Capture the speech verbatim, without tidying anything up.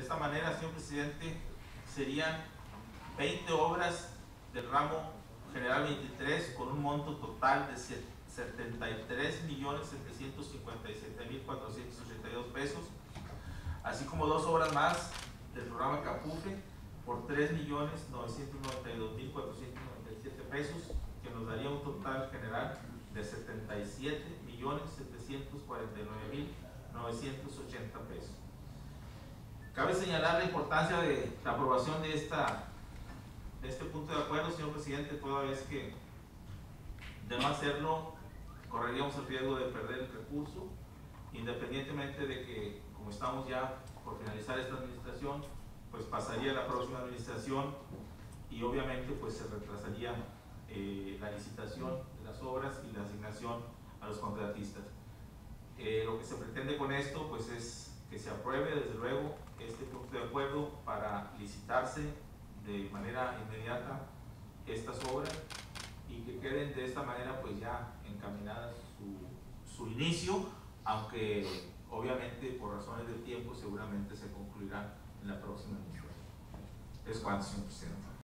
esta manera, señor presidente, serían veinte obras del ramo general veintitrés con un monto total de setenta y tres millones setecientos cincuenta y siete mil cuatrocientos ochenta y dos pesos, así como dos obras más del programa CAPUFE por tres millones novecientos noventa y dos mil cuatrocientos noventa y siete pesos, que nos daría un total general de setenta y siete millones setecientos cuarenta y nueve mil novecientos ochenta pesos. Cabe señalar la importancia de la aprobación de, esta, de este punto de acuerdo, señor presidente, toda vez que de no hacerlo correríamos el riesgo de perder el recurso, independientemente de que, como estamos ya por finalizar esta administración, pues pasaría a la próxima administración y obviamente pues se retrasaría eh, la licitación de las obras y la asignación a los contratistas. Eh, lo que se pretende con esto pues es que se apruebe desde luego este punto de acuerdo para licitarse de manera inmediata estas obras y que queden de esta manera pues ya encaminadas su, su inicio, aunque obviamente por razones del tiempo seguramente se concluirá en la próxima administración. Es cuanto, señor presidente.